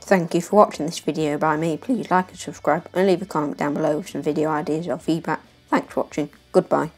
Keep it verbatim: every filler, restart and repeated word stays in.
Thank you for watching this video by me. Please like and subscribe and leave a comment down below with some video ideas or feedback. Thanks for watching. Goodbye.